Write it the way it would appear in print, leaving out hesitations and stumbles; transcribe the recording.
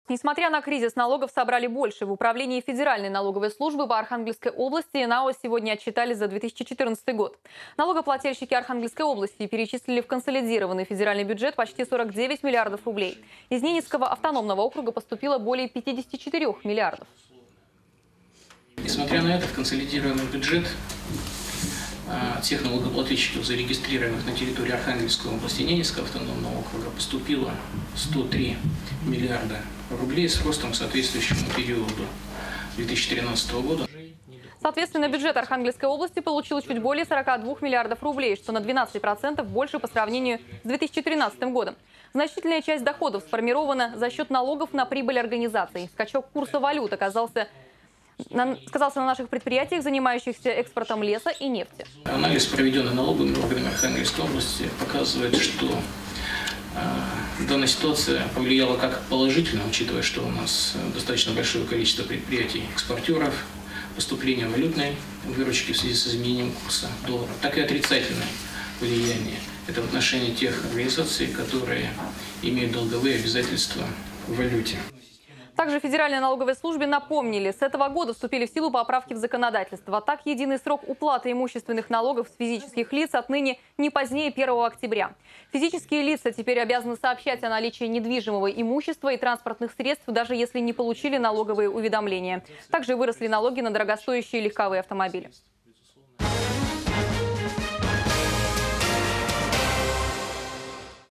Несмотря на кризис, налогов собрали больше. В управлении Федеральной налоговой службы по Архангельской области НАО сегодня отчитались за 2014 год. Налогоплательщики Архангельской области перечислили в консолидированный федеральный бюджет почти 49 миллиардов рублей. Из Ненецкого автономного округа поступило более 54 миллиардов. Несмотря на это, в консолидированный бюджет тех налогоплательщиков, зарегистрированных на территории Архангельской области и Ненецкого автономного округа, поступило 103 миллиарда рублей с ростом к соответствующему периоду 2013 года. Соответственно, бюджет Архангельской области получил чуть более 42 миллиардов рублей, что на 12% больше по сравнению с 2013 годом. Значительная часть доходов сформирована за счет налогов на прибыль организаций. Скачок курса валют сказался на наших предприятиях, занимающихся экспортом леса и нефти. Анализ, проведенный налоговыми органами Архангельской области, показывает, что данная ситуация повлияла как положительно, учитывая, что у нас достаточно большое количество предприятий-экспортеров, поступление валютной выручки в связи с изменением курса доллара, так и отрицательное влияние. Это в отношении тех организаций, которые имеют долговые обязательства в валюте. Также Федеральной налоговой службе напомнили, с этого года вступили в силу поправки в законодательство. Так, единый срок уплаты имущественных налогов с физических лиц отныне не позднее 1 октября. Физические лица теперь обязаны сообщать о наличии недвижимого имущества и транспортных средств, даже если не получили налоговые уведомления. Также выросли налоги на дорогостоящие легковые автомобили.